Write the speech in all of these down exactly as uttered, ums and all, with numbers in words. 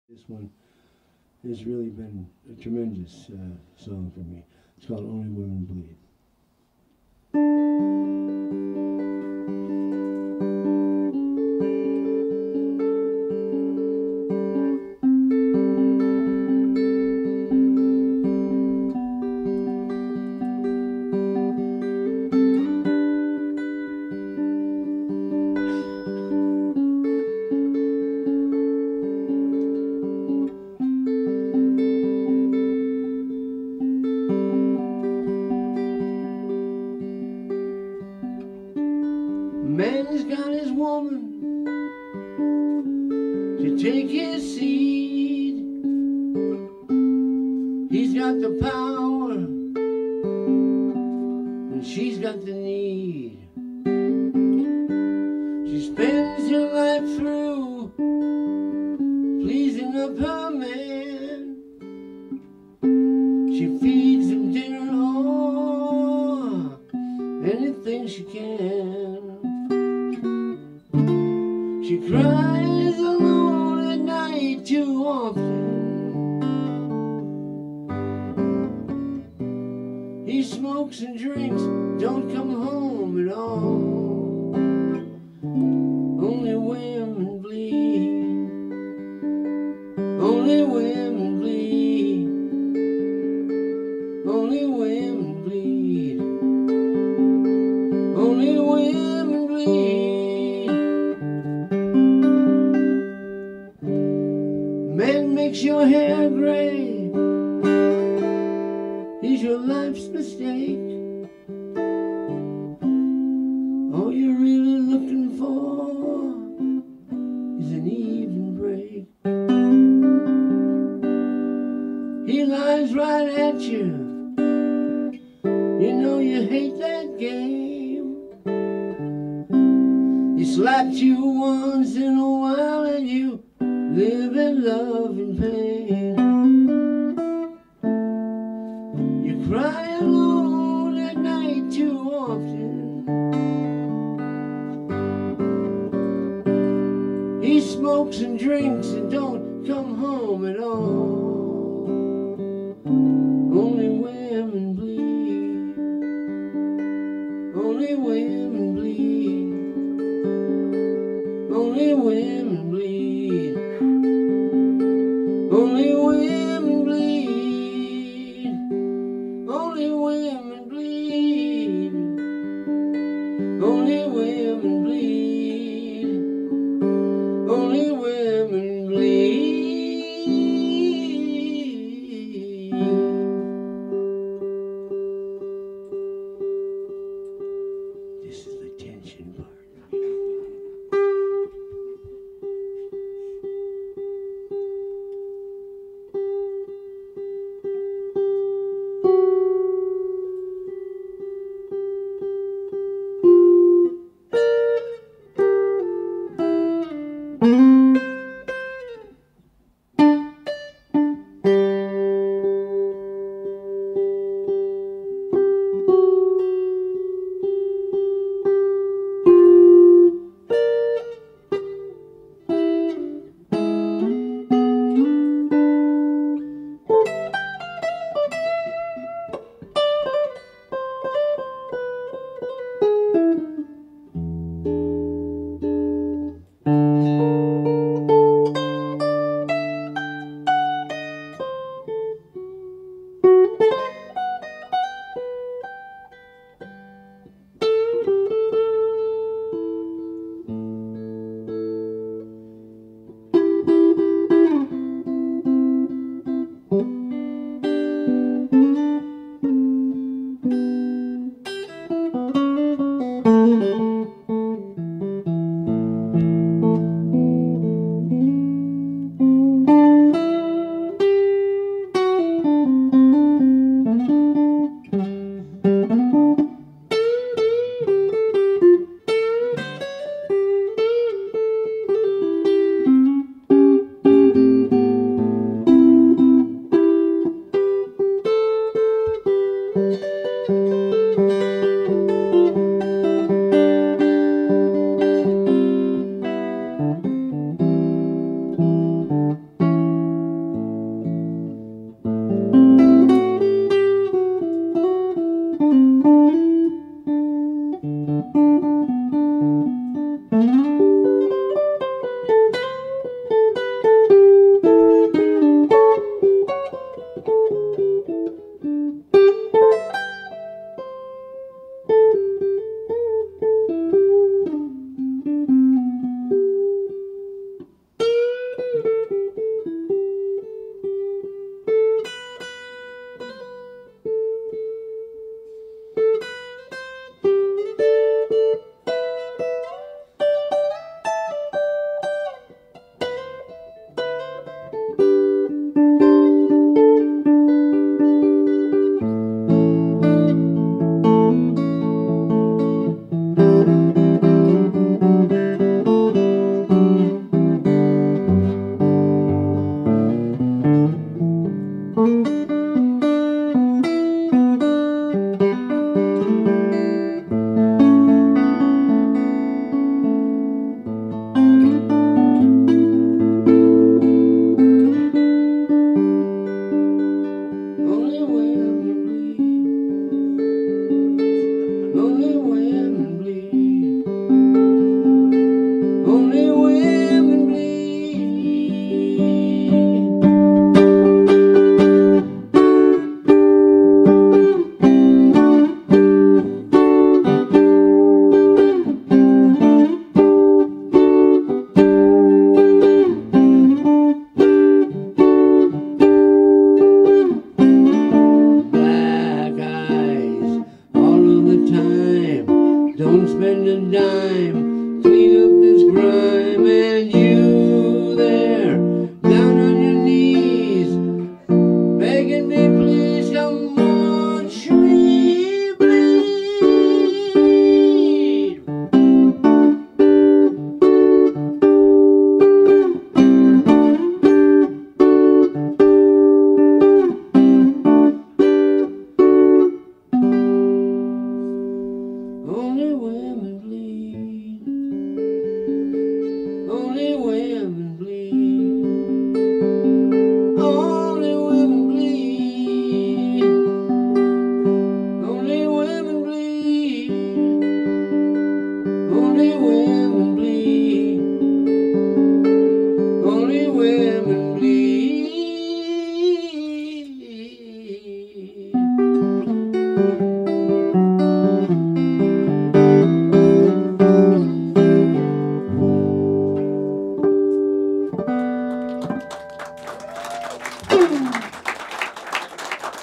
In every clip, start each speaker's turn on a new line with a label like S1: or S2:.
S1: This one has really been a tremendous uh, song for me. It's called Only Women Bleed. Man's got his woman to take his seed. He's got the power and she's got the need. She spends her life through pleasing up her man. She feeds him dinner or anything she can. She cries alone at night too often. He smokes and drinks, don't come home at all. Only women bleed. Only women bleed. Only women bleed. Only women bleed. Man makes your hair gray, he's your life's mistake. All you're really looking for is an even break. He lies right at you, you know you hate that game. He slapped you once in a while and you live in love and pain. You cry alone at night too often. He smokes and drinks and don't come home at all. Only women bleed. Only women bleed. Only women bleed. Only women bleed. Only women bleed. Only women bleed. Only women bleed.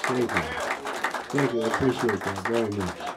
S1: Thank you. Thank you. I appreciate that very much.